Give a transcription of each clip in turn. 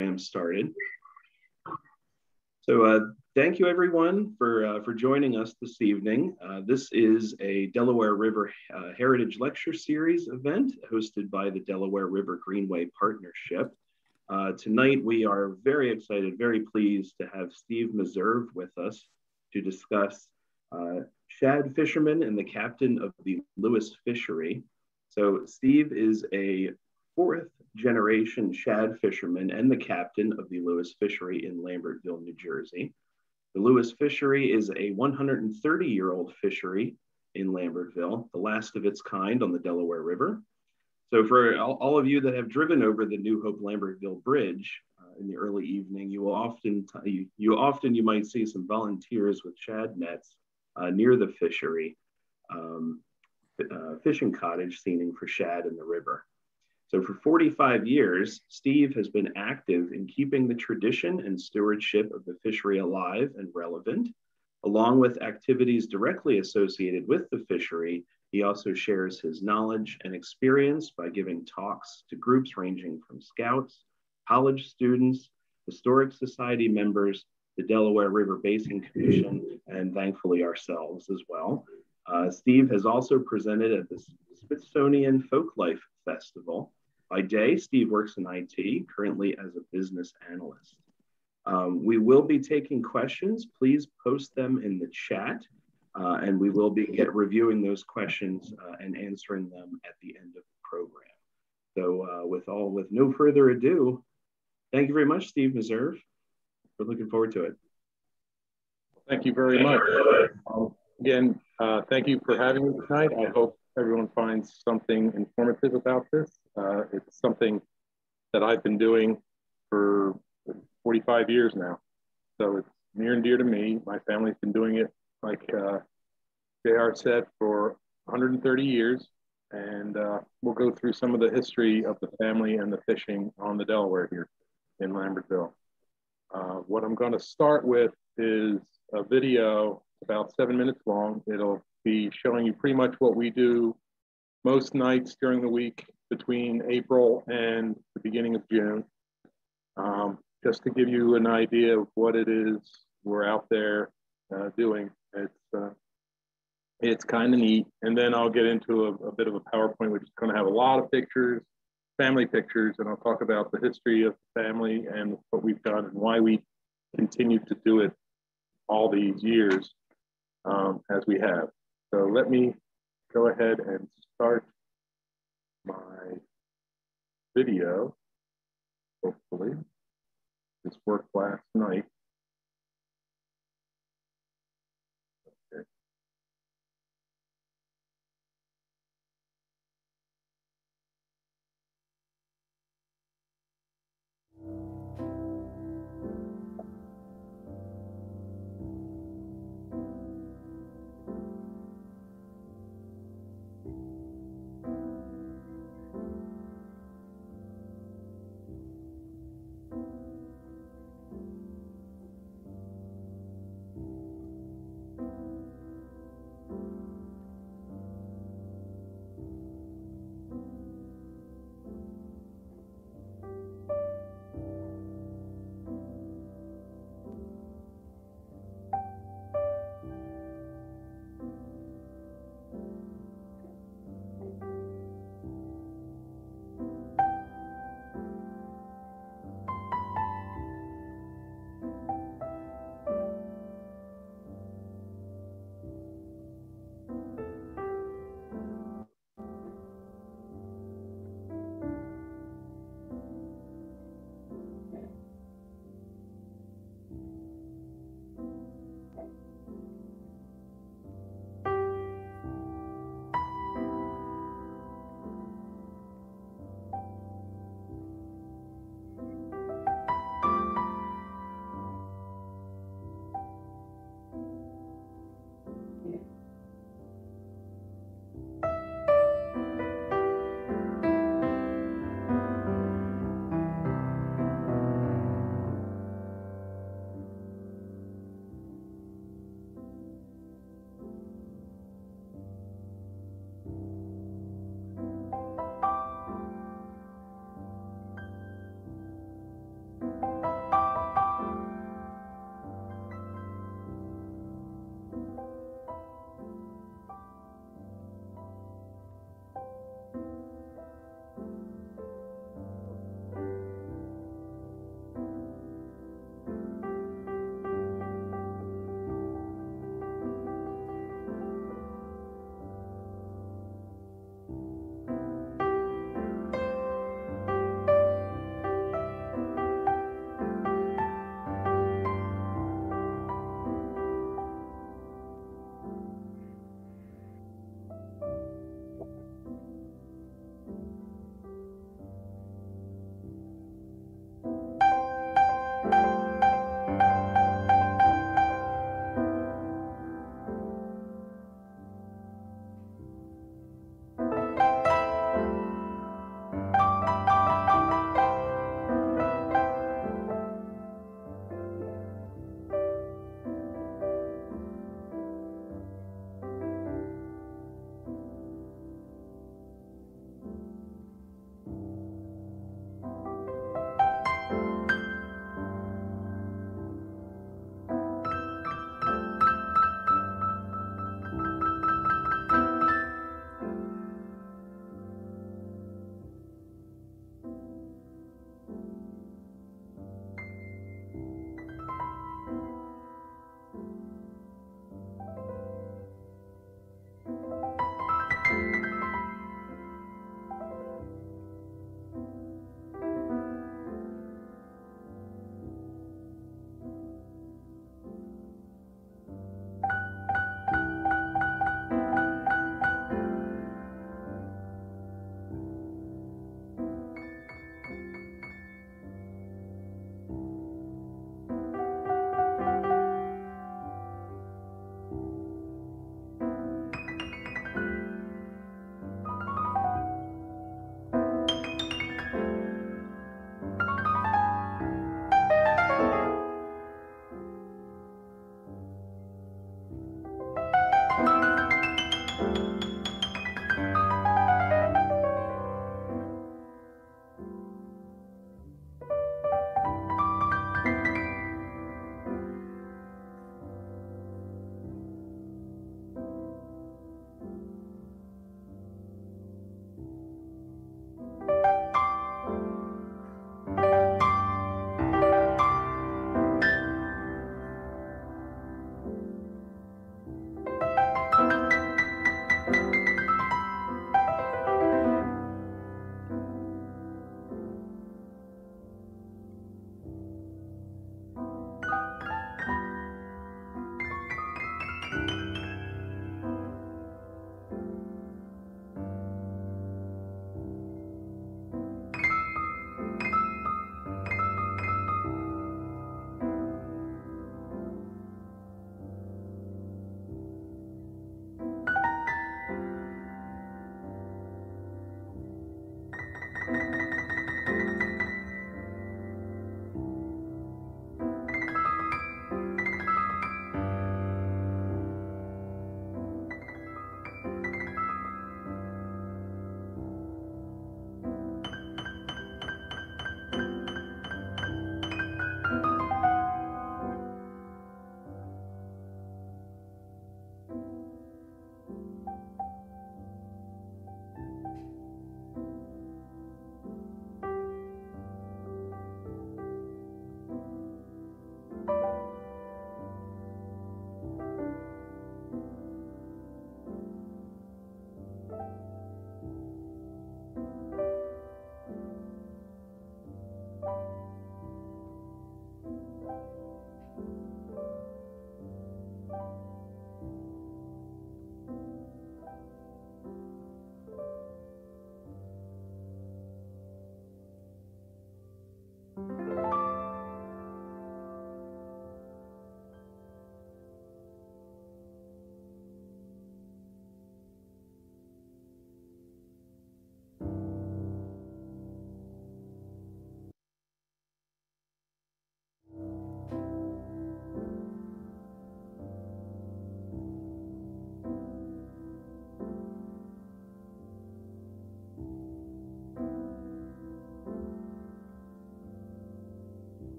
Started. So thank you everyone for joining us this evening. This is a Delaware River Heritage Lecture Series event hosted by the Delaware River Greenway Partnership. Tonight we are very excited, very pleased to have Steve Meserve with us to discuss shad fisherman and the captain of the Lewis Fishery. So Steve is a fourth generation shad fisherman and the captain of the Lewis Fishery in Lambertville, New Jersey. The Lewis Fishery is a 130-year-old fishery in Lambertville, the last of its kind on the Delaware River. So for all of you that have driven over the new Hope-Lambertville Bridge in the early evening, you might see some volunteers with shad nets near the fishery, fishing cottage seining for shad in the river. So for 45 years, Steve has been active in keeping the tradition and stewardship of the fishery alive and relevant. Along with activities directly associated with the fishery, he also shares his knowledge and experience by giving talks to groups ranging from scouts, college students, historic society members, the Delaware River Basin Commission, and thankfully ourselves as well. Steve has also presented at the Smithsonian Folklife Festival. By day, Steve works in IT, currently as a business analyst. We will be taking questions. Please post them in the chat, and we will be reviewing those questions and answering them at the end of the program. So with no further ado, thank you very much, Steve Meserve. We're looking forward to it. Thank you very much. Again, thank you for having me tonight. I hope everyone finds something informative about this. It's something that I've been doing for 45 years now. So it's near and dear to me. My family's been doing it, like JR said, for 130 years. And we'll go through some of the history of the family and the fishing on the Delaware here in Lambertville. What I'm going to start with is a video about 7 minutes long. It'll be showing you pretty much what we do most nights during the week between April and the beginning of June, just to give you an idea of what it is we're out there doing. It's kind of neat. And then I'll get into a bit of a PowerPoint, which is going to have a lot of pictures, family pictures, and I'll talk about the history of the family and what we've done and why we continue to do it all these years as we have. So let me go ahead and start my video. Hopefully this worked last night. Okay.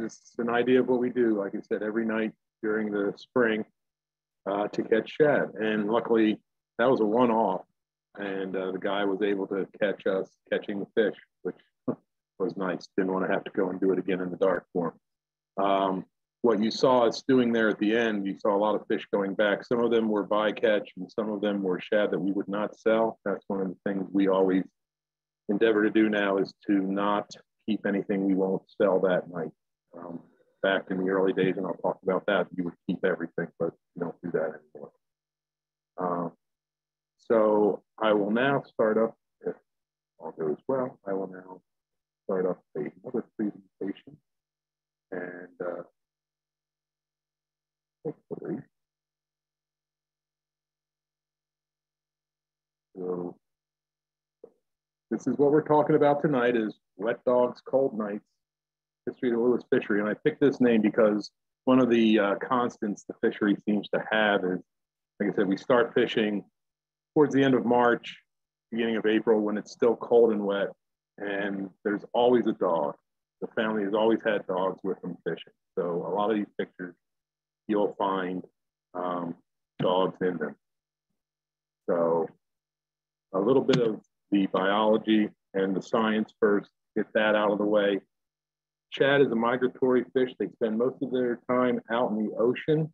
is an idea of what we do, like I said, every night during the spring to catch shad. And luckily, that was a one-off, and the guy was able to catch us catching the fish, which was nice. Didn't want to have to go and do it again in the dark for him. What you saw us doing there at the end, you saw a lot of fish going back. Some of them were bycatch, and some of them were shad that we would not sell. That's one of the things we always endeavor to do now, is to not keep anything we won't sell that night. Back in the early days, and I'll talk about that, you would keep everything, but you don't do that anymore. So I will now start up, if all goes well, I will now start up another presentation. And hopefully, so this is what we're talking about tonight, is Wet Dogs, Cold Nights, History of the Lewis Fishery. And I picked this name because one of the constants the fishery seems to have is, like I said, we start fishing towards the end of March, beginning of April, when it's still cold and wet, and there's always a dog. The family has always had dogs with them fishing. So a lot of these pictures, you'll find dogs in them. So a little bit of the biology and the science first, get that out of the way. Shad is a migratory fish. They spend most of their time out in the ocean.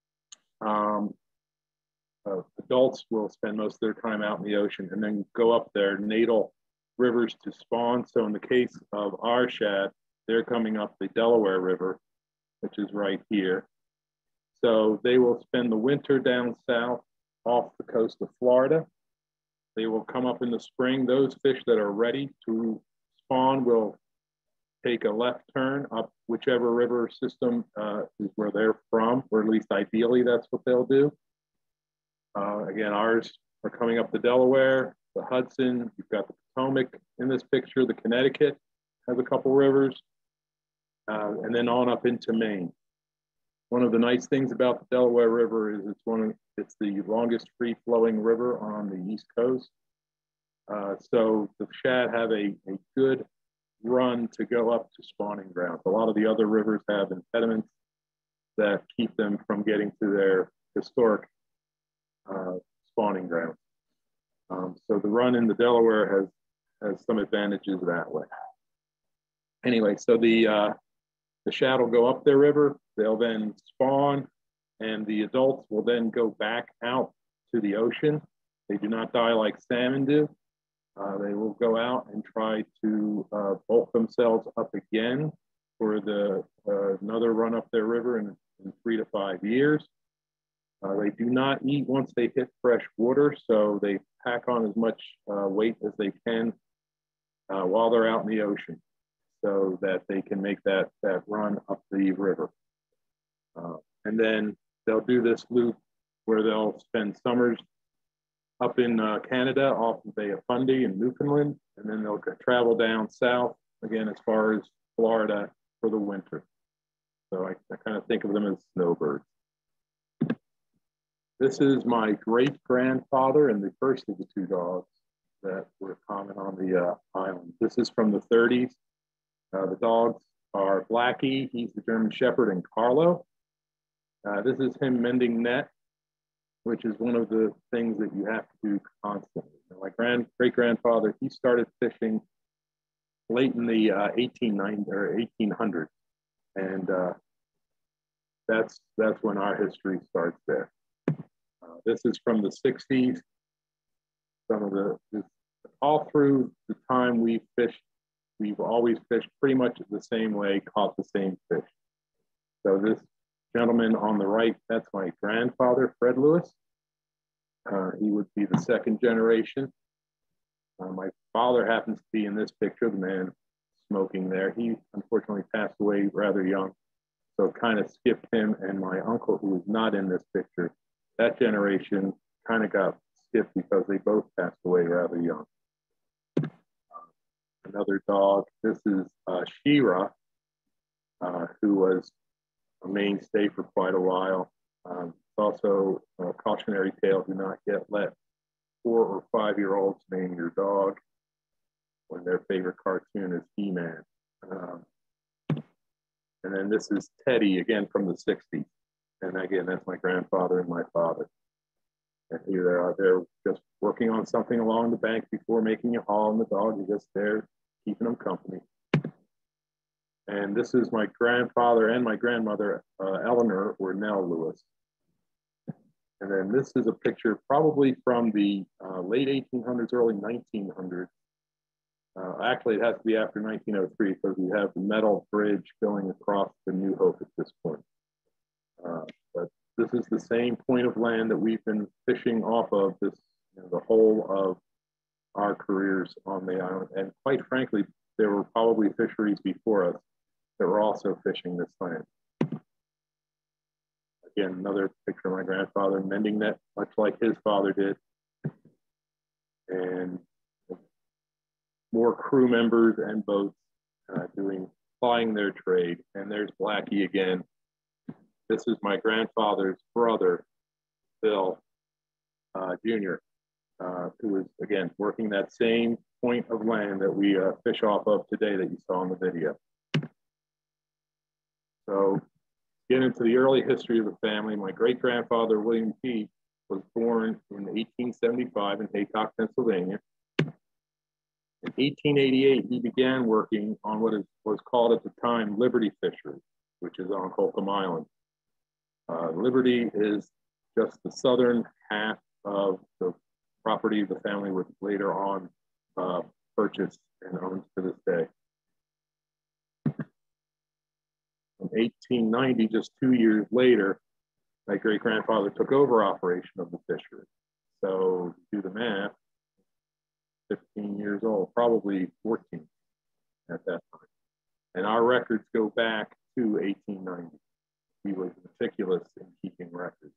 Adults will spend most of their time out in the ocean and then go up their natal rivers to spawn. So in the case of our shad, they're coming up the Delaware River, which is right here. So they will spend the winter down south off the coast of Florida. They will come up in the spring. Those fish that are ready to spawn will take a left turn up whichever river system is where they're from, or at least ideally that's what they'll do. Again, ours are coming up the Delaware, the Hudson, you've got the Potomac in this picture, the Connecticut has a couple rivers, and then on up into Maine. One of the nice things about the Delaware River is it's the longest free-flowing river on the East Coast. So the shad have a good run to go up to spawning grounds. A lot of the other rivers have impediments that keep them from getting to their historic spawning grounds. So the run in the Delaware has some advantages that way. Anyway, so the shad will go up their river, they'll then spawn, and the adults will then go back out to the ocean. They do not die like salmon do. They will go out and try to bulk themselves up again for another run up their river in 3 to 5 years. They do not eat once they hit fresh water, so they pack on as much weight as they can while they're out in the ocean, so that they can make that run up the river. And then they'll do this loop where they'll spend summers up in Canada off of Bay of Fundy in Newfoundland, and then they'll travel down south again as far as Florida for the winter. So I kind of think of them as snowbirds. This is my great-grandfather and the first of the 2 dogs that were common on the island. This is from the 30s. The dogs are Blackie, he's the German Shepherd, and Carlo. This is him mending net, which is one of the things that you have to do constantly. My great-grandfather, he started fishing late in the 1800s, and that's when our history starts there. This is from the 60s. All through the time we fished, we've always fished pretty much the same way, caught the same fish. So this gentleman on the right, that's my grandfather, Fred Lewis. He would be the 2nd generation. My father happens to be in this picture, the man smoking there. He unfortunately passed away rather young, so it kind of skipped him and my uncle, who is not in this picture. That generation kind of got skipped because they both passed away rather young. Another dog, this is Shira, who was a mainstay for quite a while. It's also a cautionary tale: do not let 4 or 5-year-olds name your dog when their favorite cartoon is He-Man. And then this is Teddy, again, from the 60s. And again, that's my grandfather and my father. And here they are, they're just working on something along the bank before making a haul, and the dog is just there keeping them company. And this is my grandfather and my grandmother, Eleanor or Nell Lewis. And then this is a picture probably from the late 1800s, early 1900s. Actually, it has to be after 1903 because we have the metal bridge going across the New Hope at this point. But this is the same point of land that we've been fishing off of this, the whole of our careers on the island. And quite frankly, there were probably fisheries before us that were also fishing this land. Again, another picture of my grandfather mending net, much like his father did. And more crew members and boats plying their trade. And there's Blackie again. This is my grandfather's brother, Bill Jr., who was, again, working that same point of land that we fish off of today that you saw in the video. So, get into the early history of the family. My great-grandfather, William P., was born in 1875 in Haycock, Pennsylvania. In 1888, he began working on what was called at the time Liberty Fishery, which is on Hope-Lambertville Island. Liberty is just the southern half of the property the family would later on purchase and owns to this day. In 1890, just 2 years later, my great-grandfather took over operation of the fishery. So do the math, 15 years old, probably 14 at that time. And our records go back to 1890. He was meticulous in keeping records.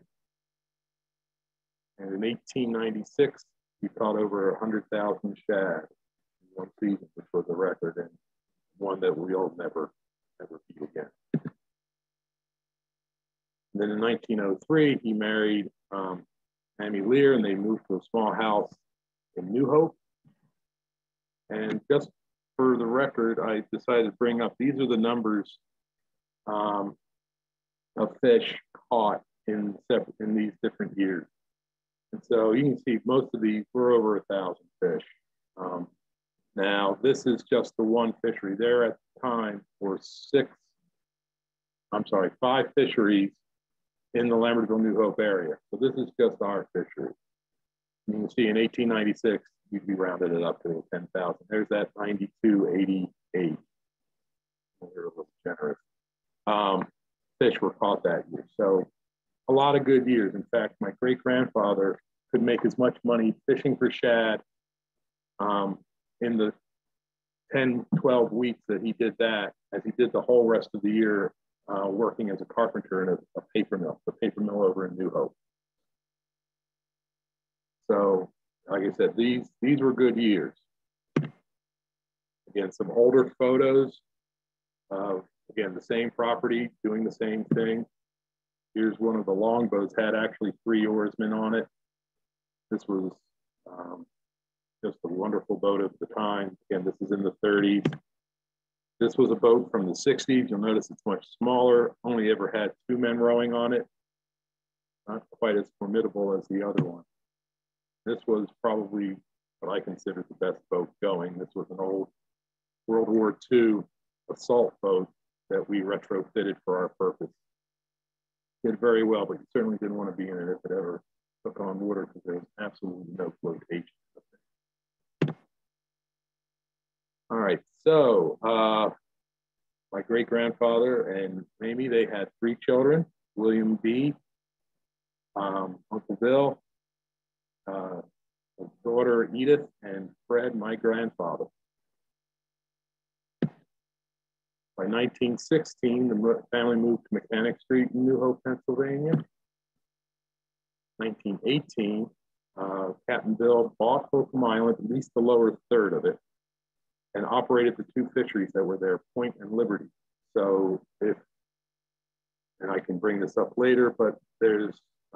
And in 1896, he caught over 100,000 shad in one season, which was a record and one that we'll never beat again. And then in 1903, he married Amy Lear, and they moved to a small house in New Hope. And just for the record, I decided to bring up, these are the numbers of fish caught in these different years. And so you can see most of these were over 1,000 fish. Now, this is just the one fishery. There at the time were 5 fisheries in the Lambertville, New Hope area. So this is just our fishery. You can see in 1896, we rounded it up to 10,000. There's that 9288. We're a little generous. Fish were caught that year. So a lot of good years. In fact, my great-grandfather could make as much money fishing for shad in the 10, 12 weeks that he did that as he did the whole rest of the year working as a carpenter in a paper mill, the paper mill over in New Hope. So, like I said, these were good years. Again, some older photos of, again, the same property, doing the same thing. Here's one of the longboats, had actually 3 oarsmen on it. This was just a wonderful boat at the time. Again, this is in the 30s. This was a boat from the 60s. You'll notice it's much smaller, only ever had 2 men rowing on it. Not quite as formidable as the other one. This was probably what I consider the best boat going. This was an old World War II assault boat that we retrofitted for our purpose. Did very well, but you certainly didn't want to be in it if it ever took on water because there was absolutely no flotation. All right, so my great-grandfather and Amy, they had 3 children, William B., Uncle Bill, his daughter Edith, and Fred, my grandfather. By 1916, the family moved to Mechanic Street in New Hope, Pennsylvania. 1918, Captain Bill bought Hope-Lambertville Island, at least the lower third of it, and operated the 2 fisheries that were there, Point and Liberty. So and I can bring this up later, but there's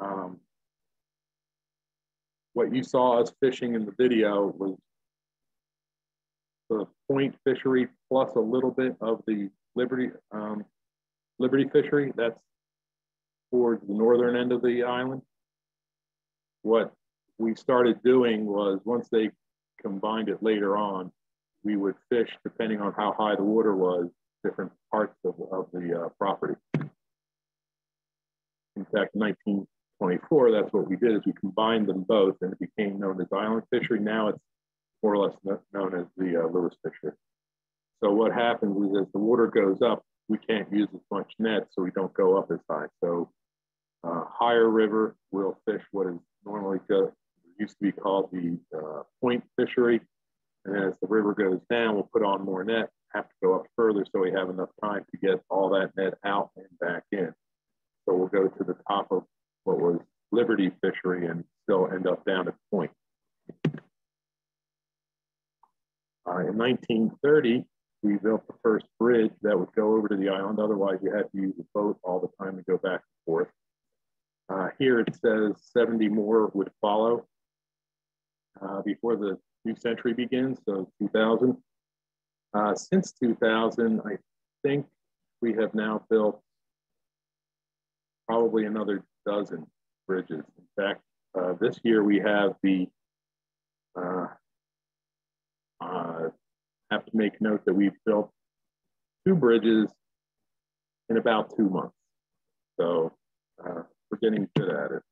what you saw us fishing in the video was the Point fishery plus a little bit of the Liberty Fishery. That's towards the northern end of the island. What we started doing was, once they combined it later on, we would fish, depending on how high the water was, different parts of the property. In fact, in 1924, that's what we did, is we combined them both, and it became known as island fishery. Now it's more or less known as the Lewis Fishery. So what happens is, as the water goes up, we can't use as much net, so we don't go up as high. So higher river will fish what is normally used to be called the point fishery. And as the river goes down, we'll put on more net, have to go up further so we have enough time to get all that net out and back in. So we'll go to the top of what was Liberty Fishery and still end up down at point. In 1930, we built the first bridge that would go over to the island. Otherwise, you had to use a boat all the time to go back and forth. Here it says 70 more would follow before the new century begins, so 2000. Since 2000, I think we have now built probably another dozen bridges. In fact, this year we have the, have to make note that we've built 2 bridges in about 2 months. So we're getting good at it.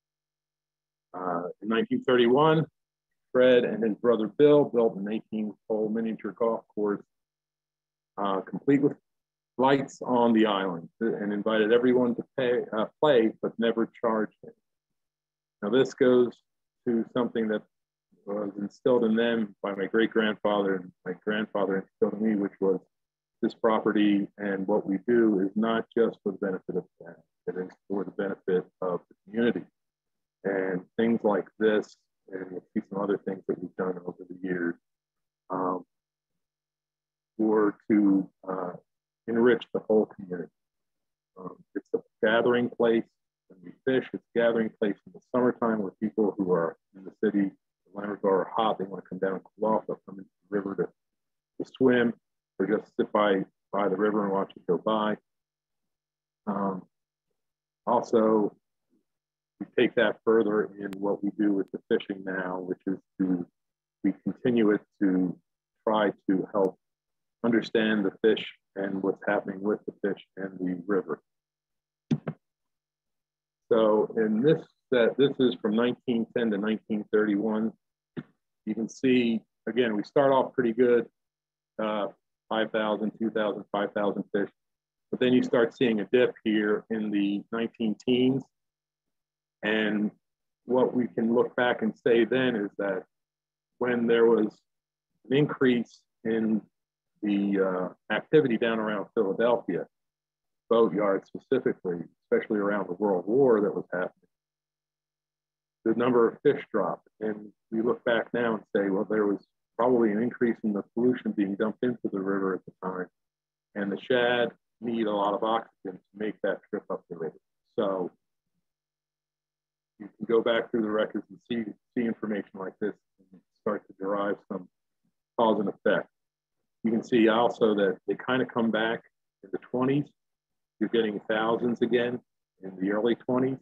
In 1931, Fred and his brother Bill built an 18-hole miniature golf course, complete with lights on the island, and invited everyone to play, but never charged them. Now this goes to something that was instilled in them by my great-grandfather, and my grandfather instilled in me, which was this property and what we do is not just for the benefit of the town, it is for the benefit of the community. And things like this, and you'll see some other things that we've done over the years, were to enrich the whole community. It's a gathering place when we fish. It's a gathering place in the summertime where people who are in the city, the Lambertville, are hot. They want to come down and cool off. They'll come into the river to swim, or just sit by the river and watch it go by. Also, we take that further in what we do with the fishing now, which is we continue it to try to help understand the fish and what's happening with the fish and the river. So in this is from 1910 to 1931. You can see, again, we start off pretty good, 5,000, 2,000, 5,000 fish. But then you start seeing a dip here in the 19-teens. And what we can look back and say then is that when there was an increase in the activity down around Philadelphia, boatyards specifically, especially around the World War that was happening, the number of fish dropped. And we look back now and say, well, there was probably an increase in the pollution being dumped into the river at the time. And the shad need a lot of oxygen to make that trip up the river. So you can go back through the records and see information like this and start to derive some cause and effect. You can see also that they kind of come back in the 20s. You're getting thousands again in the early 20s,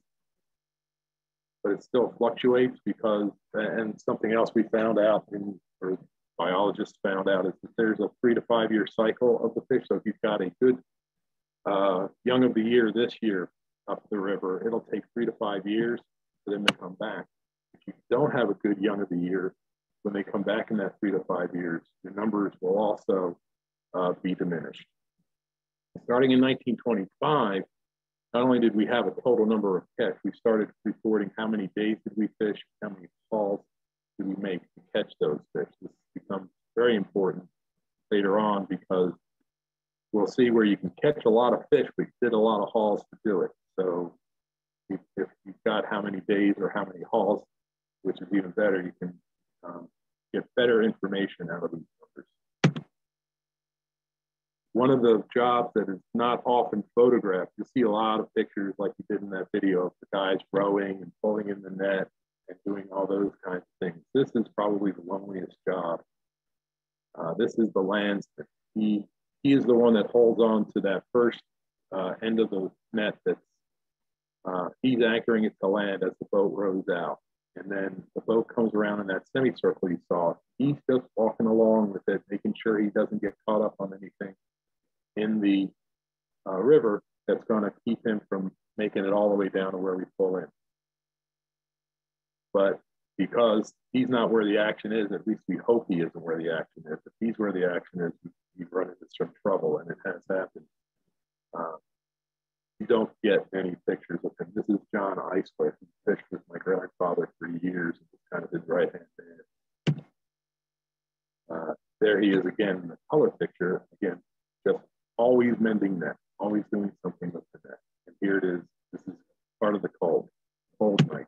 but it still fluctuates because, and something else we found out, or biologists found out, is that there's a 3 to 5 year cycle of the fish. So if you've got a good young of the year this year up the river, it'll take 3 to 5 years for them to come back. If you don't have a good young of the year, when they come back in that 3 to 5 years, your numbers will also be diminished. Starting in 1925, not only did we have a total number of catch, we started reporting how many days did we fish, how many hauls did we make to catch those fish. This becomes very important later on because we'll see where you can catch a lot of fish, but you did a lot of hauls to do it. So if you've got how many days or how many hauls, which is even better, you can get better information out of these numbers. One of the jobs that is not often photographed, you see a lot of pictures like you did in that video of the guys rowing and pulling in the net and doing all those kinds of things. This is probably the loneliest job. This is the landsman. He he is the one that holds on to that first end of the net that's he's anchoring it to land as the boat rows out. And then the boat comes around in that semicircle you saw. He's just walking along with it, making sure he doesn't get caught up on anything in the river that's going to keep him from making it all the way down to where we pull in. But because he's not where the action is, at least we hope he isn't where the action is. If he's where the action is, we've run into some trouble, and it has happened. You don't get any pictures of him. This is John Eisler, who fished with my grandfather for years, and was kind of his right-hand man. There he is again in the color picture, again, just always mending net, always doing something with the net. And here it is. This is part of the cold night.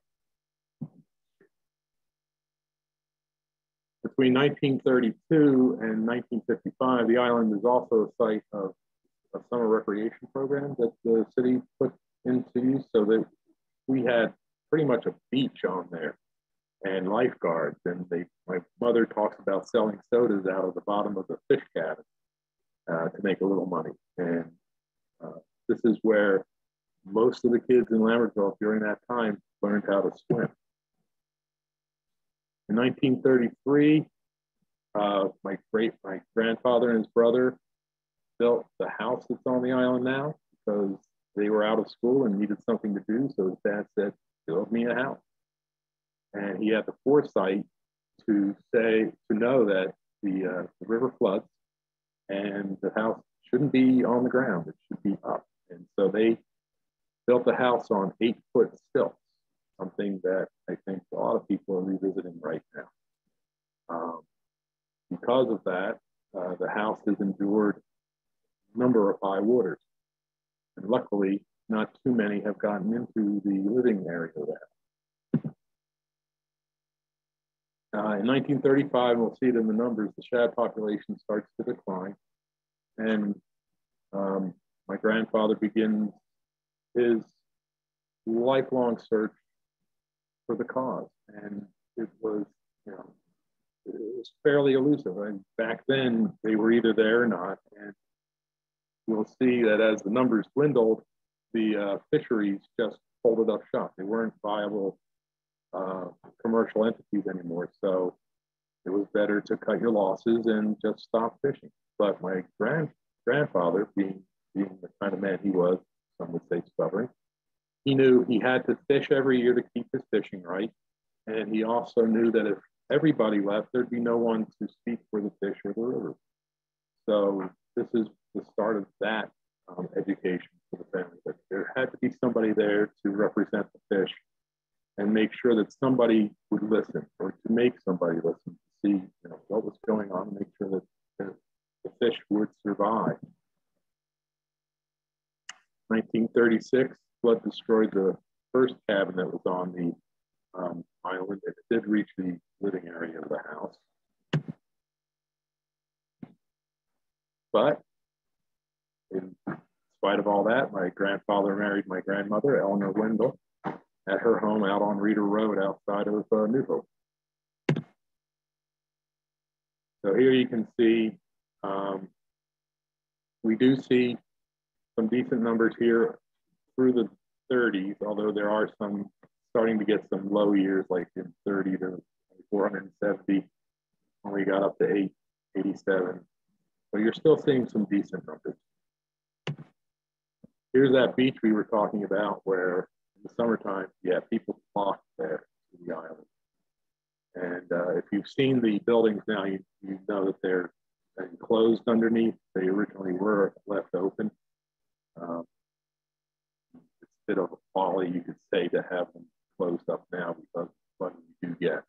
Between 1932 and 1955, the island is also a site of a summer recreation program that the city put into use, so that we had pretty much a beach on there and lifeguards. And my mother talks about selling sodas out of the bottom of the fish cabin to make a little money. And this is where most of the kids in Lambertville during that time learned how to swim. In 1933, my grandfather and his brother built the house that's on the island now because they were out of school and needed something to do. So his dad said, build me a house. And he had the foresight to know that the river floods and the house shouldn't be on the ground, it should be up. And so they built the house on 8-foot stilts, something that I think a lot of people are revisiting right now. Because of that, the house has endured a number of high waters. And luckily, not too many have gotten into the living area of that. In 1935, we'll see it in the numbers, the shad population starts to decline. And my grandfather begins his lifelong search for the cause. And it was, it was fairly elusive. And back then, they were either there or not. And we'll see that as the numbers dwindled, the fisheries just folded up shop. They weren't viable commercial entities anymore. So it was better to cut your losses and just stop fishing. But my grandfather, being the kind of man he was, some would say stubborn, he knew he had to fish every year to keep his fishing right. And he also knew that if everybody left, there'd be no one to speak for the fish or the river. So this is the start of that education for the family. But there had to be somebody there to represent the fish and make sure that somebody would listen, or to make somebody listen, to see what was going on and make sure that the fish would survive. 1936, flood destroyed the first cabin that was on the island. It did reach the living area of the house. But in spite of all that, my grandfather married my grandmother, Eleanor Wendell, at her home out on Reeder Road outside of New Hope. So here you can see, we do see some decent numbers here through the 30s, although there are some starting to get some low years, like in 30 to 470, when we got up to 887. But you're still seeing some decent numbers. Here's that beach we were talking about where in the summertime, people flock there to the island. And if you've seen the buildings now, you know that they're enclosed underneath. They originally were left open. It's a bit of a folly, you could say, to have them closed up now because of what we do get.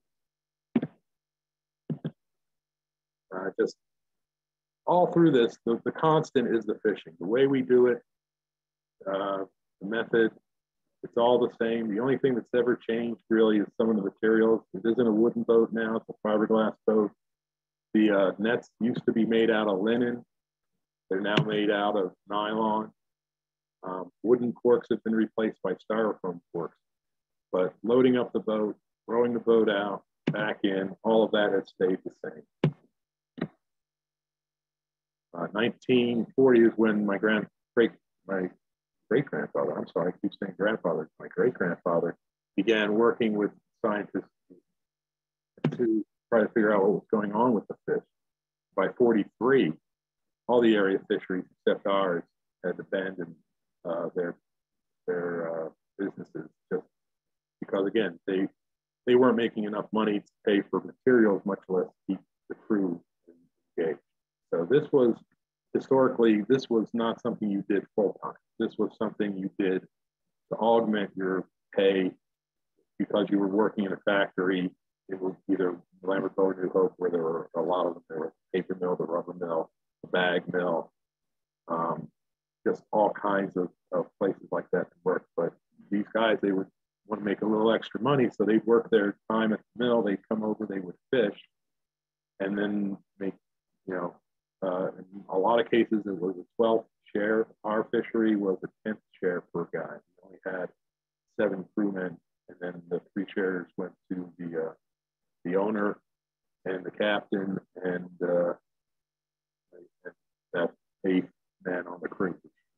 Just all through this, the constant is the fishing. The way we do it, the method, it's all the same. The only thing that's ever changed really is some of the materials. It isn't a wooden boat now, it's a fiberglass boat. The nets used to be made out of linen. They're now made out of nylon. Wooden corks have been replaced by styrofoam corks. But loading up the boat, rowing the boat out, back in, all of that has stayed the same. 1940 is when my great-grandfather, I'm sorry, I keep saying grandfather, my great-grandfather began working with scientists to try to figure out what was going on with the fish. By 43, all the area fisheries except ours had abandoned their businesses, just because, again, they weren't making enough money to pay for materials, much less keep the crew engaged. So this was, historically, this was not something you did full time. This was something you did to augment your pay because you were working in a factory. It was either Lambertville or New Hope, where there were a lot of them. There were the paper mill, the rubber mill, the bag mill, just all kinds of places like that to work. But these guys, they would want to make a little extra money, so they'd work their time at the mill. They'd come over, they would fish, and then make, in a lot of cases, it was a 12th share. Our fishery was a 10th share per guy. We only had 7 crewmen, and then the 3 shares went to the owner and the captain and that 8th man on the crew.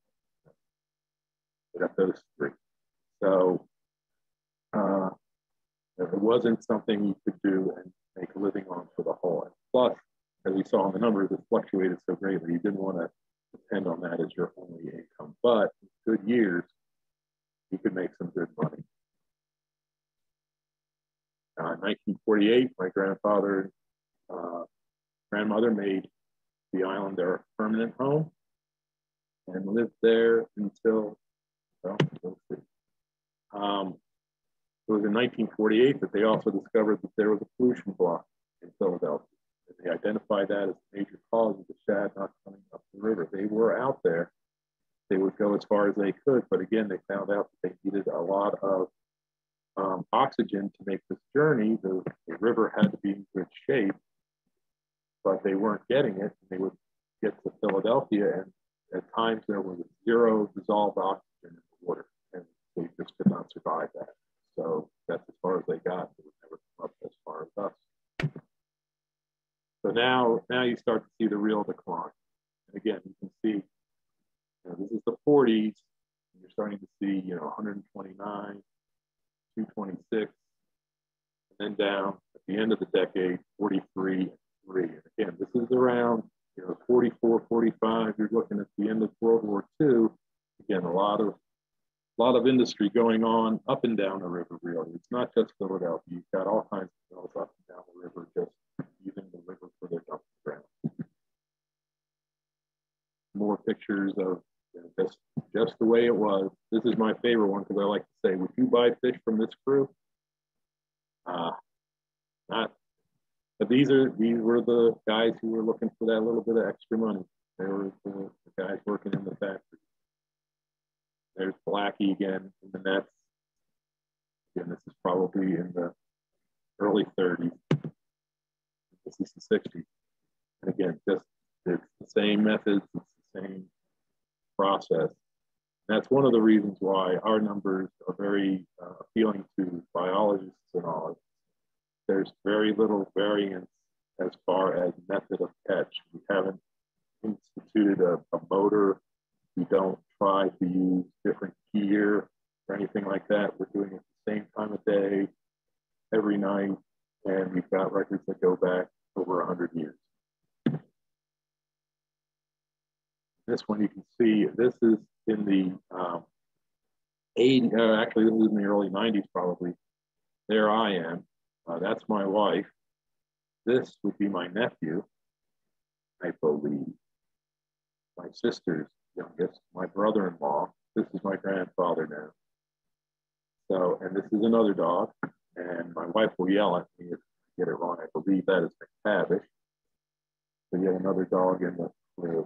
We got those 3. So it wasn't something you could do and make a living on for the whole. Plus, as we saw in the numbers, it fluctuated so greatly. You didn't want to depend on that as your only income. But in good years, you could make some good money. In 1948, my grandfather and grandmother made the island their permanent home and lived there until, well, we'll see. It was in 1948 that they also discovered that there was a pollution block in Philadelphia. And they identified that as a major cause of the shad not coming up the river. They were out there. They would go as far as they could, but again, they found out that they needed a lot of oxygen to make this journey. The river had to be in good shape, but they weren't getting it. And they would get to Philadelphia, and at times there was 0 dissolved oxygen in the water, and they just could not survive that. So that's as far as they got. They would never come up as far as us. So now you start to see the real decline. And again, you can see, this is the 40s, and you're starting to see, 129, 226, and then down at the end of the decade, 43 and 3. And again, this is around 44, 45. You're looking at the end of World War II. Again, a lot of industry going on up and down the river, really. It's not just Philadelphia. You've got all kinds of mills up and down the river just using the river for their dumping ground. More pictures of just the way it was. This is my favorite one because I like to say, would you buy fish from this crew? Not. But these were the guys who were looking for that little bit of extra money. They were the guys working in the factory. There's Blackie again in the nets. Again, this is probably in the early 30s. This is the 60s. And again, it's the same methods, it's the same process. And that's one of the reasons why our numbers are very appealing to biologists and all. There's very little variance as far as method of catch. We haven't instituted a motor. We don't try to use different gear or anything like that. We're doing it at the same time of day, every night, and we've got records that go back over 100 years. This one you can see, this is in the 80s, actually this is in the early 90s probably. There I am, that's my wife. This would be my nephew, I believe. My sister's youngest, my brother-in-law. This is my grandfather now. So, and this is another dog, and my wife will yell at me if I get it wrong. I believe that is McTavish. So yet another dog in the crew.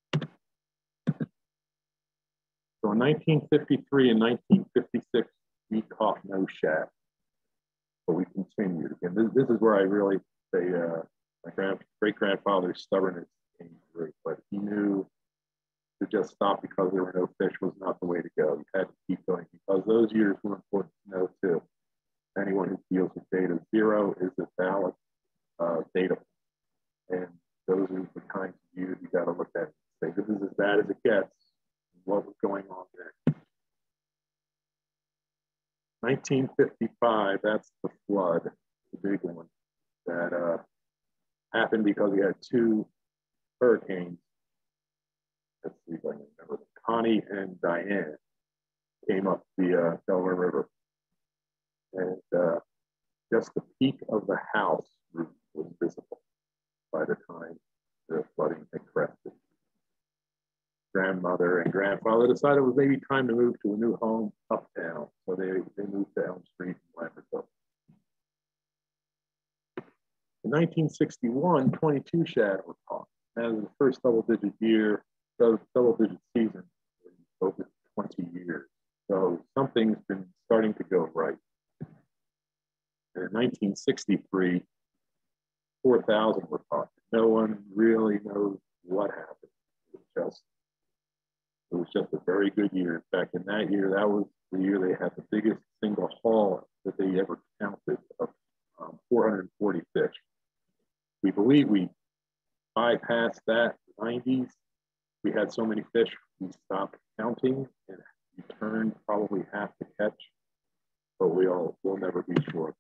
So in 1953 and 1956, we caught no shad, but we continued. Again, this is where I really say my great-grandfather's stubbornness came through, but he knew to just stop because there were no fish was not the way to go. You had to keep going because those years were important to know too. Anyone who deals with data, 0 is a valid data, and those are the kinds of views you got to look at 1955, that's the flood, the big one, that happened because we had two hurricanes. Let's see if I can remember. Connie and Diane came up the Delaware River. And just the peak of the house roof was visible by the time the flooding had crested. Grandmother and grandfather decided it was maybe time to move to a new home uptown. So they moved to Elm Street in Lambertville. In 1961, 22 shad were caught. That was the first double-digit season in over 20 years. So something's been starting to go right. And in 1963, 4,000 were caught. No one really knows what happened. It was just a very good year. In fact, in that year, that was the year they had the biggest single haul that they ever counted of 440 fish. We believe we bypassed that in the 90s. We had so many fish, we stopped counting and returned probably half the catch, but we'll never be sure.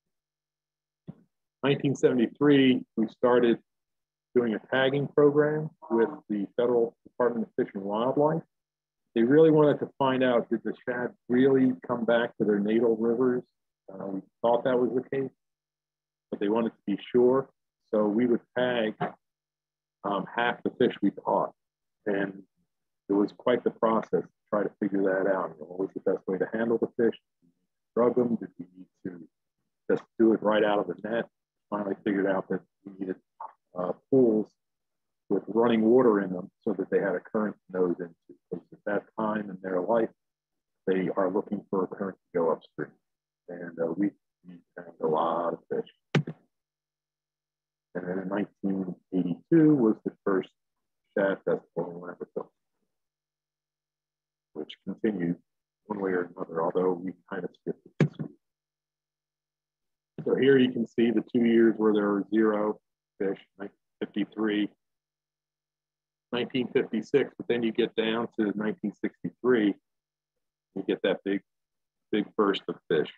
1973, we started doing a tagging program with the Federal Department of Fish and Wildlife. They really wanted to find out, did the shad really come back to their natal rivers? We thought that was the case, but they wanted to be sure. So we would tag half the fish we caught. And it was quite the process to try to figure that out. What was the best way to handle the fish? Did we drug them? Did we need to just do it right out of the net? Finally figured out that we needed pools with running water in them so that they had a current to nose into. Because at that time in their life, they are looking for a current to go upstream. And we tagged a lot of fish. And then in 1982 was the first shad festival in Lambertville, which continued one way or another, although we kind of skipped it this week. So here you can see the 2 years where there were 0 fish, 1953, 1956, but then you get down to 1963, you get that big burst of fish.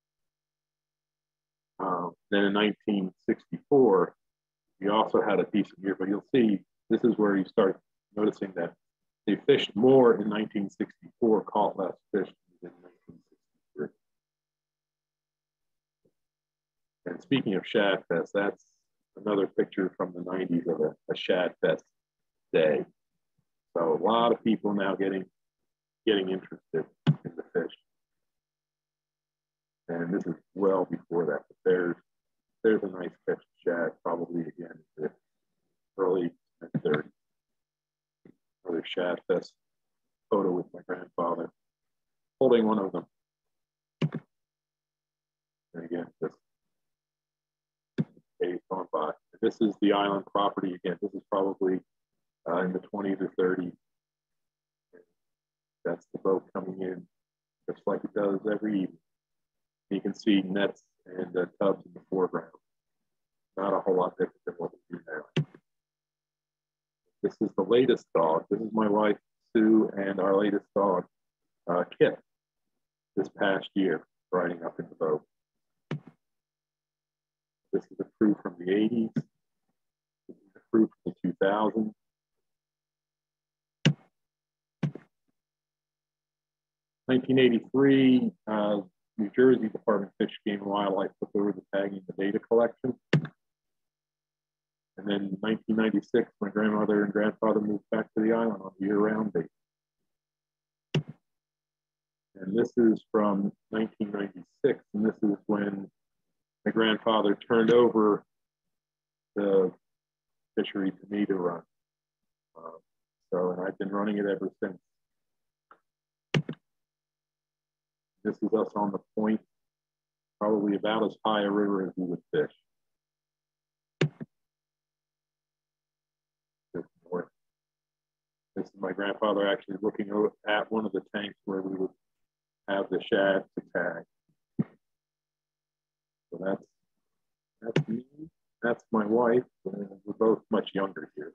Then in 1964, we also had a decent year, but you'll see this is where you start noticing that they fished more in 1964, caught less fish than 1963. And speaking of Shad Fest, that's another picture from the 90s of a Shad Fest day. So a lot of people now getting interested in the fish. And this is well before that, but there's a nice catch of shad, probably again in the early 30s. Another Shad Fest photo with my grandfather holding one of them. And again, just days gone by. This is the island property again. This is probably in the 20s or 30s. That's the boat coming in, just like it does every evening. You can see nets and tubs in the foreground. Not a whole lot different than what we do now. This is the latest dog. This is my wife, Sue, and our latest dog, Kit, this past year, riding up in the boat. This is a crew from the 80s. This is a crew from the 2000s. In 1983, New Jersey Department of Fish, Game, and Wildlife took over the tagging and data collection. And then in 1996, my grandmother and grandfather moved back to the island on a year-round basis. And this is from 1996, and this is when my grandfather turned over the fishery to me to run. And I've been running it ever since. This is us on the point, probably about as high a river as we would fish. This is my grandfather actually looking at one of the tanks where we would have the shad to tag. So that's me, that's my wife, and we're both much younger here.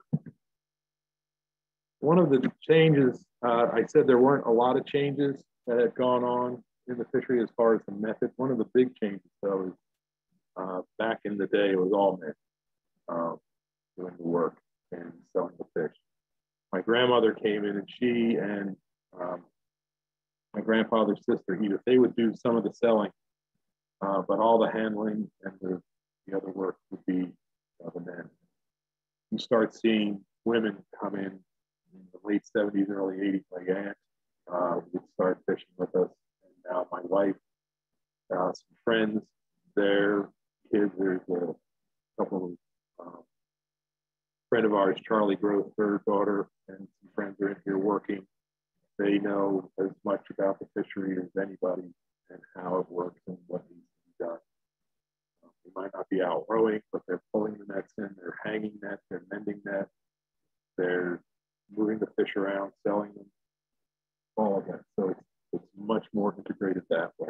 One of the changes, I said there weren't a lot of changes that had gone on in the fishery as far as the method. One of the big changes, though, is back in the day, it was all men doing the work and selling the fish. My grandmother came in, and she and my grandfather's sister, Edith, they would do some of the selling, but all the handling and the other work would be the men. You start seeing women come in the late 70s, early 80s. My aunt would start fishing with us. And now my wife, some friends, their kids, there's a couple of friend of ours, Charlie Groth, her daughter, and some friends are in here working. They know as much about the fishery as anybody and how it works and what needs to be done. They might not be out rowing, but they're pulling the nets in, they're hanging nets, they're mending nets, they're moving the fish around, selling them, all of that. So it's much more integrated that way.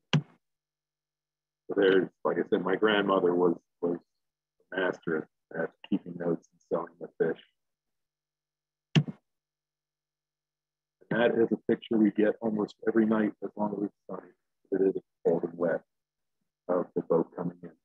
So there's, like I said, my grandmother was a master at keeping notes and selling the fish. And that is a picture we get almost every night as long as it's sunny. It is cold and wet of the boat coming in.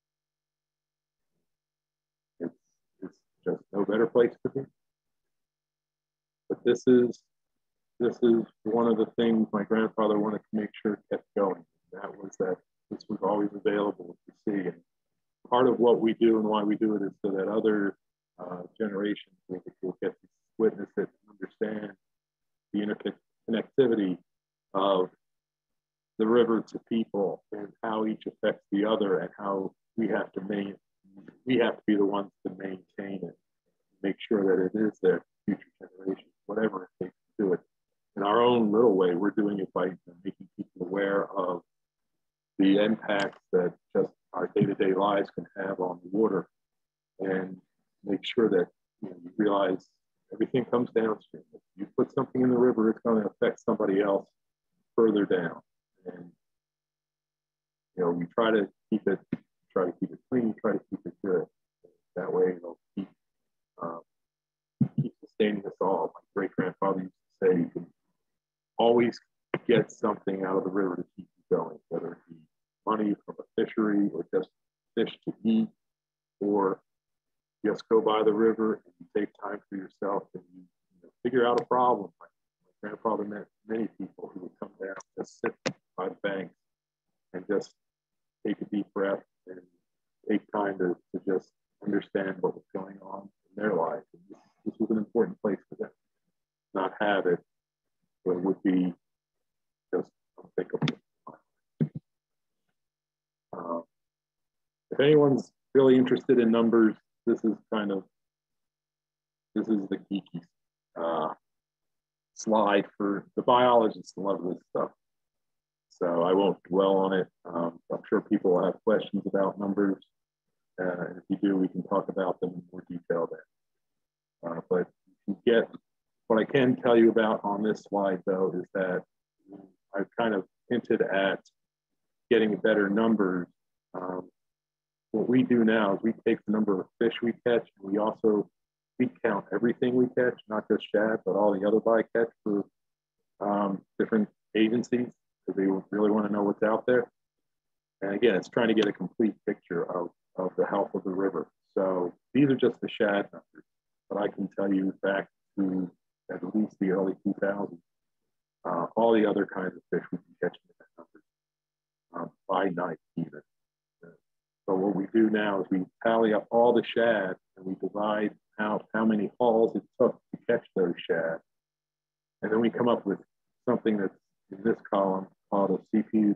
It's just no better place to be. But this is one of the things my grandfather wanted to make sure kept going. That was that this was always available to see. And part of what we do and why we do it is so that other generations will get to witness it and understand the interconnectivity of the river to people and how each affects the other, and how we have to be the ones to maintain it, make sure that it is there for future generations, whatever it takes to do it. In our own little way, we're doing it by making people aware of the impacts that just our day-to-day lives can have on the water, and make sure that you realize everything comes downstream. If you put something in the river, it's going to affect somebody else further down. And we try to keep it clean, try to keep it good. That way, it'll keep sustaining us all. My great grandfather used to say, you can always get something out of the river to keep you going, whether it be money from a fishery or just fish to eat, or just go by the river and you take time for yourself and you figure out a problem. My grandfather met many people who would come down, just sit by the bank and just take a deep breath and take time to just understand what was going on in their life. And this was an important place for them. Not have it, but it would be just unthinkable. If anyone's really interested in numbers, this is the geeky slide for the biologists. Love this stuff, so I won't dwell on it. I'm sure people will have questions about numbers, and if you do, we can talk about them in more detail then. But you get what I can tell you about on this slide, though, is that I've kind of hinted at getting better numbers. What we do now is we take the number of fish we catch, and we count everything we catch, not just shad, but all the other bycatch for different agencies, because they really want to know what's out there. And again, it's trying to get a complete picture of the health of the river. So these are just the shad numbers, but I can tell you back to at least the early 2000s, all the other kinds of fish we can catch in that numbers, by night even. So what we do now is we tally up all the shad and we divide out how many hauls it took to catch those shad. And then we come up with something that's in this column called a CPUE,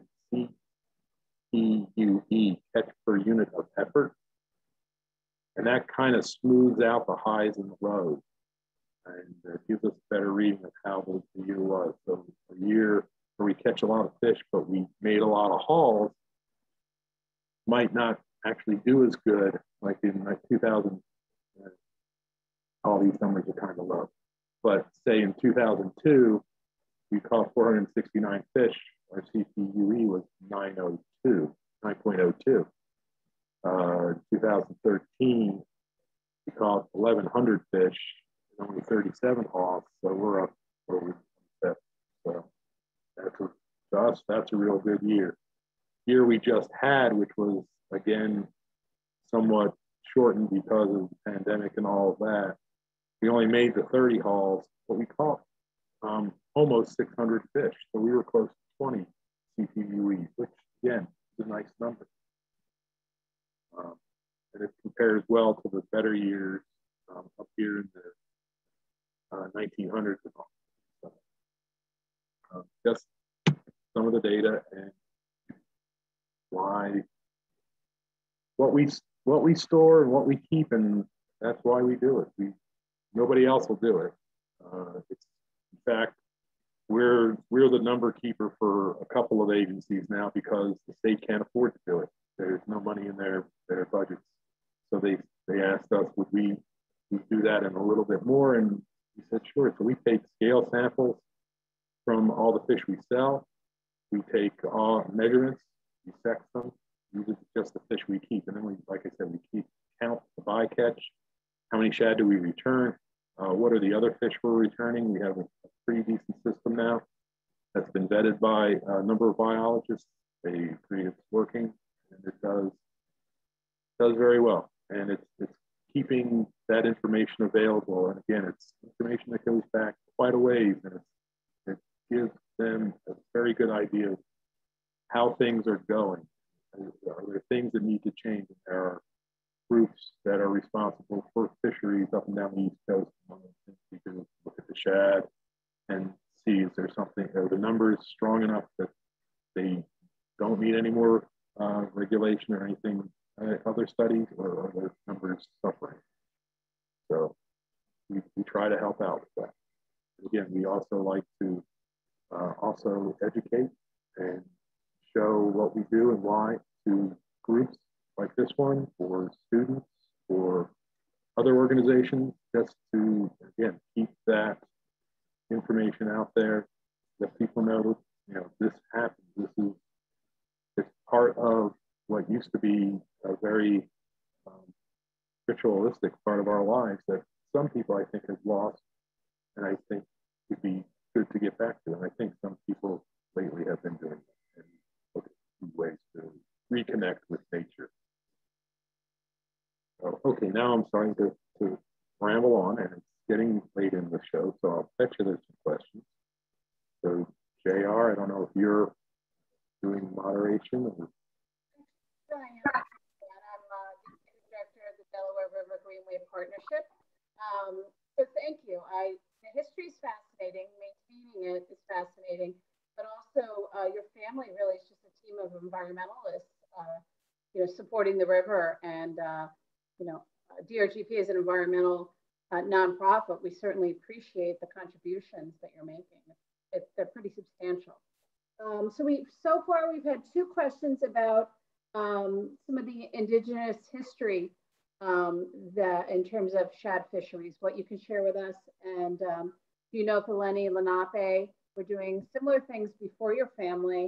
catch per unit of effort. And that kind of smooths out the highs and the lows, and gives us a better reading of how the year was. So a year where we catch a lot of fish, but we made a lot of hauls, might not actually do as good, like in 2000, all these numbers are kind of low. But say in 2002, we caught 469 fish, our CPUE was 9.02. 2013, we caught 1,100 fish and only 37 hauls, so we're up over 7. So that's to us, that's a real good year. Year we just had, which was, again, somewhat shortened because of the pandemic and all of that, we only made the 30 hauls, but we caught almost 600 fish. So we were close to 20 CPUEs, which, again, is a nice number. And it compares well to the better years up here in the 1900s and all. So, just some of the data and why, what we store and what we keep, and that's why we do it. Nobody else will do it. It's, in fact, we're the number keeper for a couple of agencies now because the state can't afford to do it. There's no money in their budgets. So they asked us, would we do that and a little bit more? And we said, sure. So we take scale samples from all the fish we sell. We take all measurements, we sex them. These are just the fish we keep. And then we, like I said, we count the bycatch. How many shad do we return? What are the other fish we're returning? We have a pretty decent system now that's been vetted by a number of biologists. They agree it's working, and it does very well. And it's keeping that information available. And again, it's information that goes back quite a ways, and it gives them a very good idea of how things are going. Are there things that need to change? There are groups that are responsible for fisheries up and down the East Coast. One of the things we do is look at the shad and see is there something, are the numbers strong enough that they don't need any more regulation or anything, other studies, or are their numbers suffering? So we try to help out with that. Again, we also like to also educate and show what we do and why to groups like this one, or students, or other organizations, just to, again, keep that information out there, let people know, you know, this happens. It's part of what used to be a very ritualistic part of our lives that some people, I think, have lost, and I think would be good to get back to. And I think some people lately have been doing it and look at ways to reconnect with nature. So, okay, now I'm starting to ramble on, and it's getting late in the show, so I'll bet you there's some questions. So, JR, I don't know if you're doing moderation. Or... I am. I'm the director of the Delaware River Greenway Partnership. So thank you. The history is fascinating. Maintaining it is fascinating, but also your family really is just a team of environmentalists, supporting the river. And DRGP is an environmental nonprofit. We certainly appreciate the contributions that you're making. They're pretty substantial. So far we've had two questions about some of the indigenous history that in terms of shad fisheries, what you can share with us. And do you know if Eleni and Lenape were doing similar things before your family?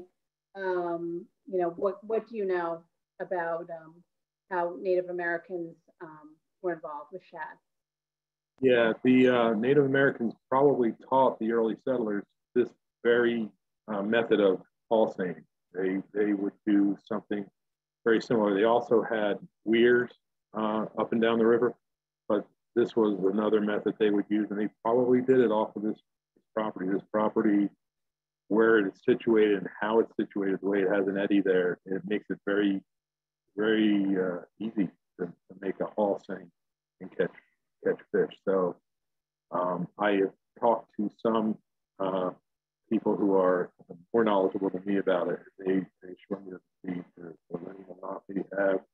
What do you know about how Native Americans were involved with shad? Yeah, the Native Americans probably taught the early settlers this very method of haul seining. They would do something very similar. They also had weirs up and down the river, but this was another method they would use, and they probably did it off of this property. This property, where it is situated and how it's situated, the way it has an eddy there, it makes it very, very easy to make a haul seine and catch fish. So I have talked to some people who are more knowledgeable than me about it. They show me that the Lenape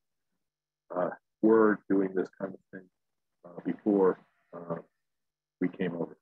were doing this kind of thing before we came over.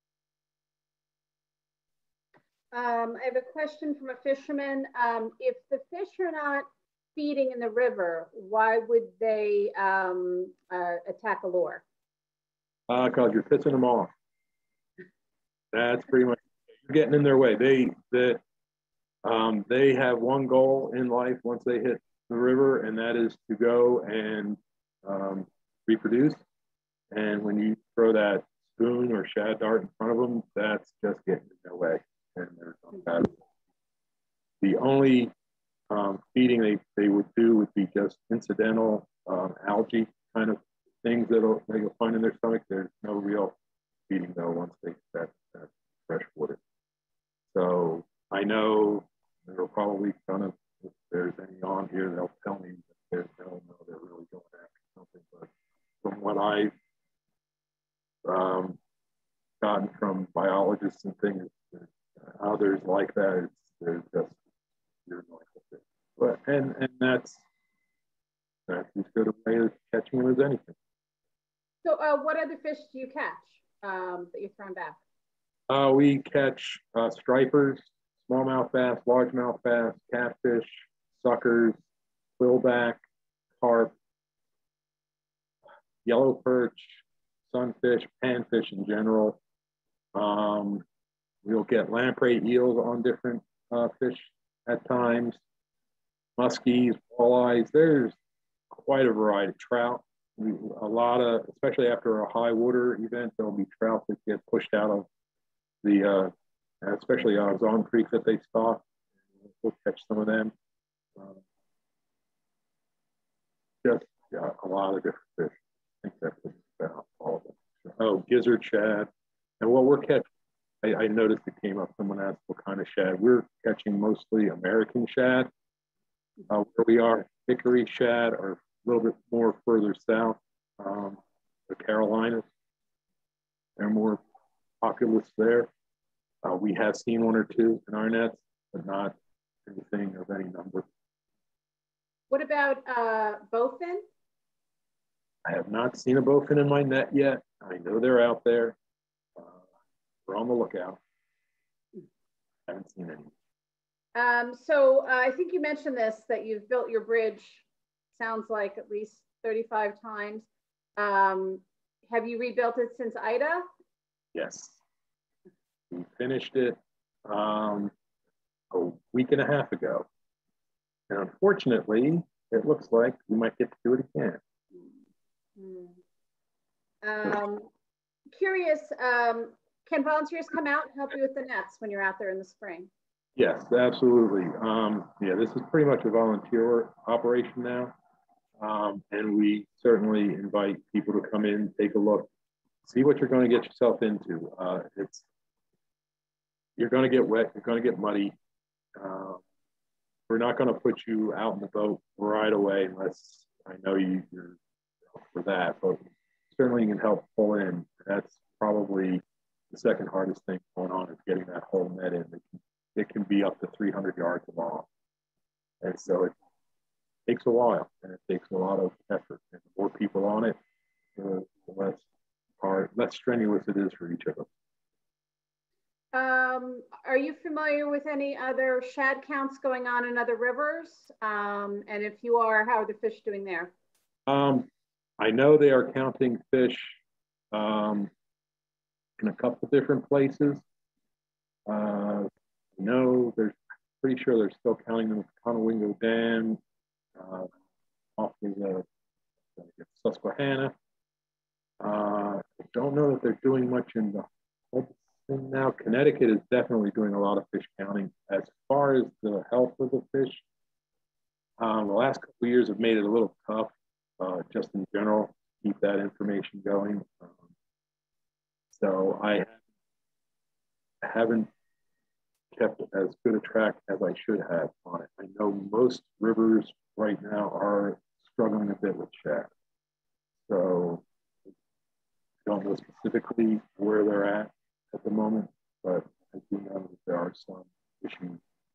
I have a question from a fisherman. If the fish are not feeding in the river, why would they attack a lure? Because you're pissing them off. That's pretty much, you're getting in their way. They have one goal in life once they hit the river, and that is to go and reproduce. And when you throw that spoon or shad dart in front of them, that's just getting in their way. And there's no bad. The only feeding they would do would be just incidental algae kind of things that you'll find in their stomach. There's no real feeding though once they get that fresh water. So I know they're probably if there's any on here, they'll tell me that they're really going after something. But from what I've gotten from biologists and things, others like that, they're just you're going with it. But and that's as good a way of catching them as anything. So what other fish do you catch that you're throwing back? We catch stripers, smallmouth bass, largemouth bass, catfish, suckers, quillback, carp, yellow perch, sunfish, panfish in general. We'll get lamprey eels on different fish at times, muskies, walleyes. There's quite a variety of trout. A lot of, especially after a high water event, there'll be trout that get pushed out of the, especially Zon Creek that they stock. We'll catch some of them. Just a lot of different fish. I think that's about all of them. Oh, gizzard shad. And what we're catching, I noticed it came up, someone asked what kind of shad. We're catching mostly American shad. Where we are, hickory shad are a little bit more further south, the Carolinas. They're more populous there. We have seen one or two in our nets, but not anything of any number. What about bowfin? I have not seen a bowfin in my net yet. I know they're out there. We're on the lookout. I haven't seen any. So I think you mentioned this, that you've built your bridge, sounds like at least 35 times. Have you rebuilt it since Ida? Yes. We finished it a week and a half ago. And unfortunately, it looks like we might get to do it again. Curious, can volunteers come out and help you with the nets when you're out there in the spring? Yes, absolutely. Yeah, this is pretty much a volunteer operation now. And we certainly invite people to come in, take a look, see what you're going to get yourself into. You're going to get wet, you're going to get muddy. We're not going to put you out in the boat right away unless I know you're up for that, but certainly you can help pull in. That's probably the second hardest thing going on, is getting that whole net in. It can be up to 300 yards long. And so it takes a while, and it takes a lot of effort. And the more people on it, the less strenuous it is for each of us. Are you familiar with any other shad counts going on in other rivers? And if you are, how are the fish doing there? I know they are counting fish in a couple different places. No, pretty sure they're still counting them at the Conowingo Dam, off the Susquehanna. I don't know that they're doing much in the Hope-Lambertville now. Connecticut is definitely doing a lot of fish counting. As far as the health of the fish, the last couple of years have made it a little tough, just in general, to keep that information going. So I haven't kept as good a track as I should have on it. I know most rivers right now are struggling a bit with shad. So I don't know specifically where they're at the moment, but I do know that there are some issues.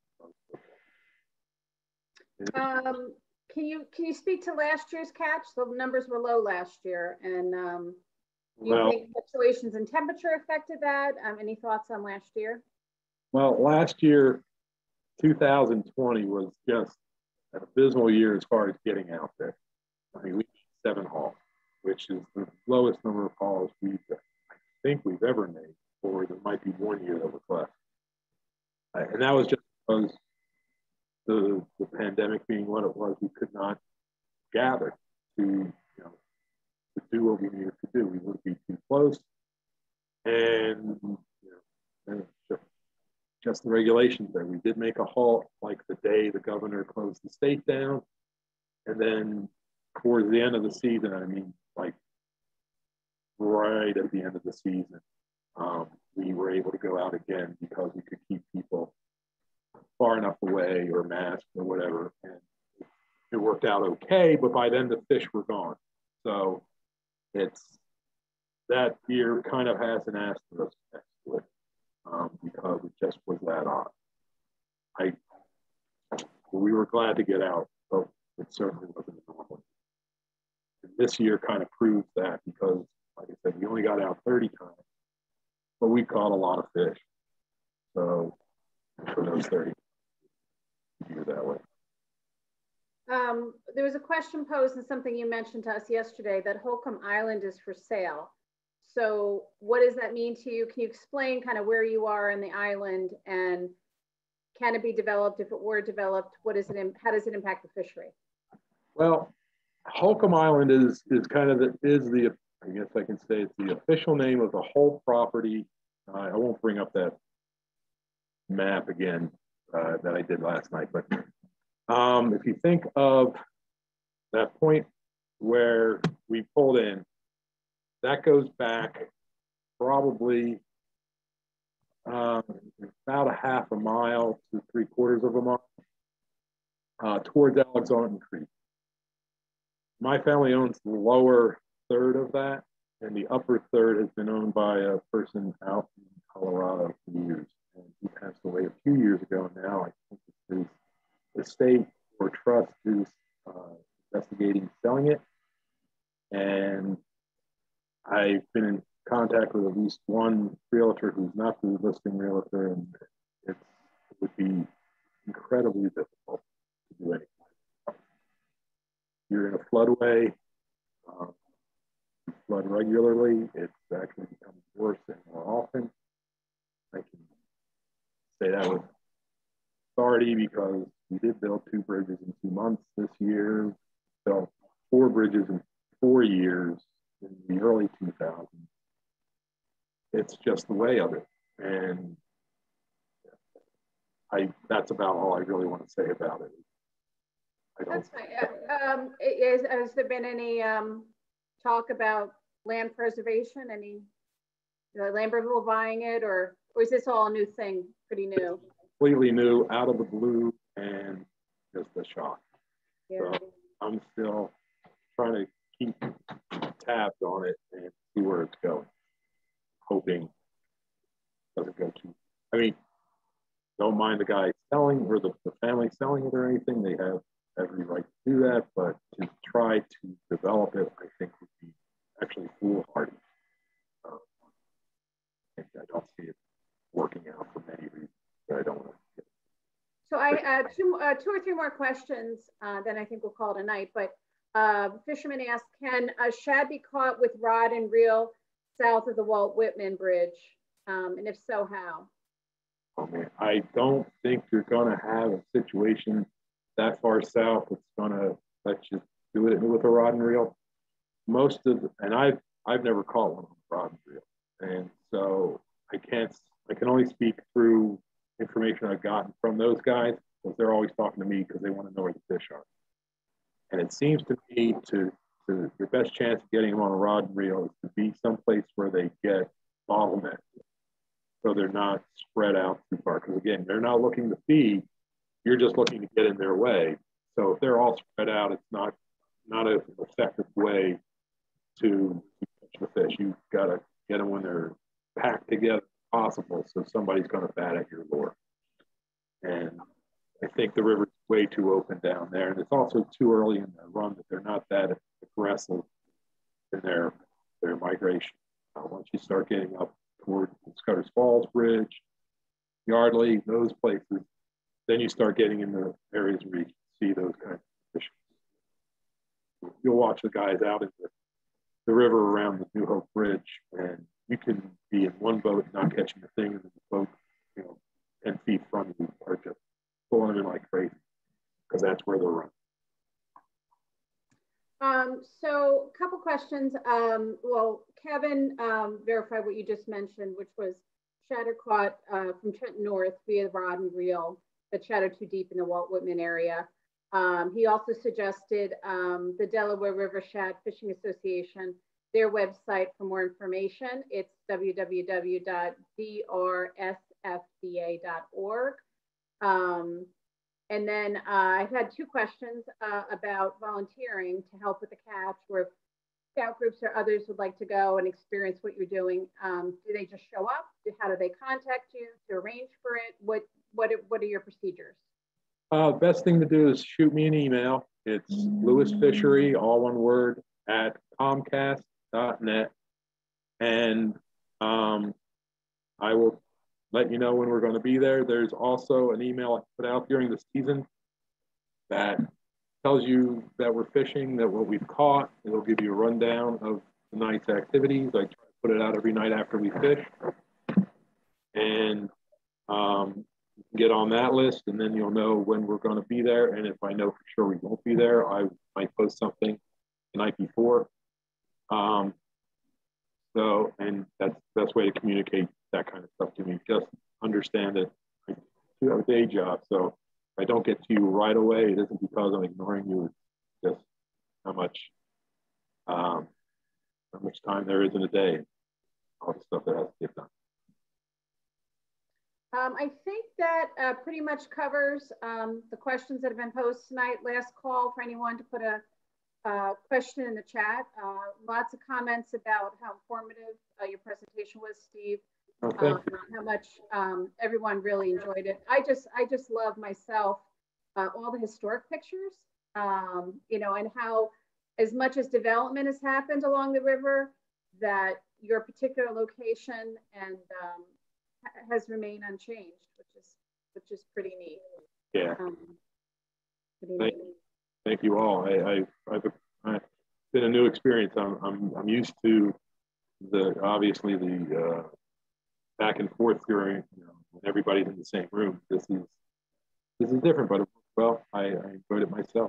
Can you speak to last year's catch? The numbers were low last year, and do you think fluctuations in temperature affected that? Any thoughts on last year? Well, last year, 2020 was just an abysmal year as far as getting out there. I mean, we made 7 hauls, which is the lowest number of hauls I think we've ever made, or there might be 1 year that was less. And that was just because the pandemic being what it was, we could not gather to do what we needed to do. We would be too close, and just the regulations there. We did make a halt like the day the governor closed the state down. And then towards the end of the season, I mean, like right at the end of the season, we were able to go out again because we could keep people far enough away or masked or whatever. And it worked out okay, but by then the fish were gone. So it's, that year kind of has an asterisk next to it because it just was that odd. We were glad to get out, but it certainly wasn't normal. And this year kind of proves that because, like I said, we only got out 30 times, but we caught a lot of fish. So for those 30, do it that way. There was a question posed and something you mentioned to us yesterday that Holcomb Island is for sale. So what does that mean to you? Can you explain kind of where you are in the island and can it be developed? If it were developed, what is it? How does it impact the fishery? Well, Holcomb Island is kind of the I guess I can say it's the official name of the whole property. I won't bring up that map again that I did last night, but if you think of that point where we pulled in, that goes back probably about a half a mile to 3/4 of a mile towards Alexandria Creek. My family owns the lower third of that, and the upper third has been owned by a person out in Colorado for years. And he passed away a few years ago now. I think it's his estate or trust is investigating selling it. And I've been in contact with at least one realtor who's not the listing realtor, and it would be incredibly difficult to do anything. You're in a floodway, you flood regularly, it's actually becoming worse and more often. I can say that with authority because we did build 2 bridges in 2 months this year, built 4 bridges in 4 years in the early 2000s. It's just the way of it. And that's about all I really want to say about it. That's fine. Has there been any talk about land preservation? Any Lambertville buying it, or is this all a new thing, pretty new? Completely new, out of the blue, and just a shock. Yeah. So I'm still trying to keep tabs on it and see where it's going. Hoping it doesn't go too. I mean, don't mind the guy selling or the family selling it or anything. They have every right to do that, but to try to develop it, I think would be actually foolhardy. I don't see it working out for many reasons that I don't want to get. So I two or three more questions, then I think we'll call it a night. But fisherman asked, can a shad be caught with rod and reel south of the Walt Whitman Bridge? And if so, how? Oh man, I don't think you're going to have a situation that far south that's going to let you do it with a rod and reel. Most of the, and I've never caught one with a rod and reel, and so I can only speak through information I've gotten from those guys, because they're always talking to me because they want to know where the fish are. And it seems to me to your best chance of getting them on a rod and reel is to be someplace where they get bottlenecked, so they're not spread out too far. Because again, they're not looking to feed; you're just looking to get in their way. So if they're all spread out, it's not an effective way to catch the fish. You've got to get them when they're packed together as possible, so somebody's going to bat at your lure. And I think the river's way too open down there, and it's also too early in the run that they're not that aggressive in their migration. Once you start getting up toward Scudder's Falls Bridge, Yardley, those places, then you start getting into areas where you see those kinds of fish. You'll watch the guys out in the river around the New Hope Bridge, and you can be in one boat not catching a thing, and the boat, 10 feet from you are just pulling them in like crazy, because that's where they're running. So a couple questions. Well, Kevin verified what you just mentioned, which was shad are caught from Trenton North via rod and reel that shad are too deep in the Walt Whitman area. He also suggested the Delaware River Shad Fishing Association, their website for more information. It's www.drsfba.org. And then I've had two questions about volunteering to help with the catch, or if scout groups or others would like to go and experience what you're doing. Do they just show up? How do they contact you to arrange for it? What are your procedures? Best thing to do is shoot me an email. It's Lewis Fishery, all one word, at comcast.net. And I will let you know when we're going to be there. There's also an email I put out during the season that tells you that we're fishing, that what we've caught. It'll give you a rundown of the night's activities. I try to put it out every night after we fish. And get on that list, and then you'll know when we're going to be there. And if I know for sure we won't be there, I might post something the night before. And that's the best way to communicate that kind of stuff to me. Just understand that I do have a day job, so if I don't get to you right away, it isn't because I'm ignoring you. It's just how much time there is in a day, all the stuff that has to get done. I think that pretty much covers the questions that have been posed tonight. Last call for anyone to put a question in the chat. Lots of comments about how informative your presentation was, Steve. How much everyone really enjoyed it. I just love myself all the historic pictures, you know, and how as much as development has happened along the river, that your particular location and has remained unchanged, which is pretty neat. Yeah. Thank you all. It's been a new experience. I'm used to obviously the back and forth during, you know, when everybody's in the same room. This is different, but well, I enjoyed it myself.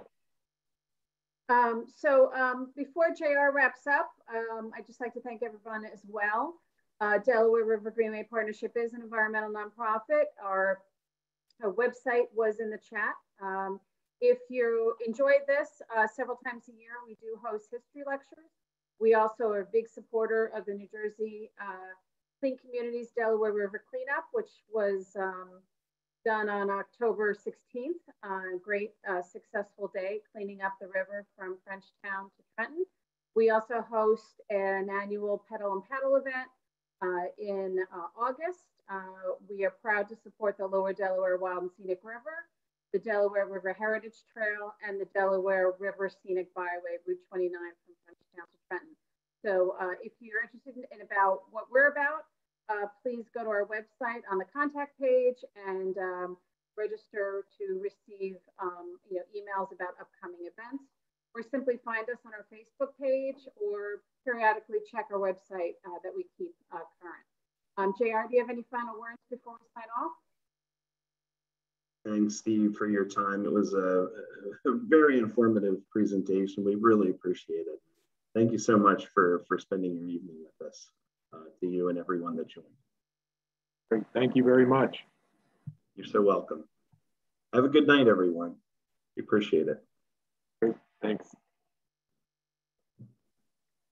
Before JR wraps up, I'd just like to thank everyone as well. Delaware River Greenway Partnership is an environmental nonprofit. Our website was in the chat. If you enjoyed this, several times a year, we do host history lectures. We also are a big supporter of the New Jersey Clean Communities Delaware River Cleanup, which was done on October 16th. Great successful day cleaning up the river from Frenchtown to Trenton. We also host an annual Pedal and Paddle event in August. We are proud to support the Lower Delaware Wild and Scenic River, the Delaware River Heritage Trail, and the Delaware River Scenic Byway, Route 29 from Frenchtown to Trenton. So if you're interested in about what we're about, please go to our website on the contact page and register to receive emails about upcoming events, or simply find us on our Facebook page, or periodically check our website that we keep current. JR, do you have any final words before we sign off? Thanks, Steve, for your time. It was a very informative presentation. We really appreciate it. Thank you so much for spending your evening with us, to you and everyone that joined. Great. Thank you very much. You're so welcome. Have a good night, everyone. We appreciate it. Great. Thanks.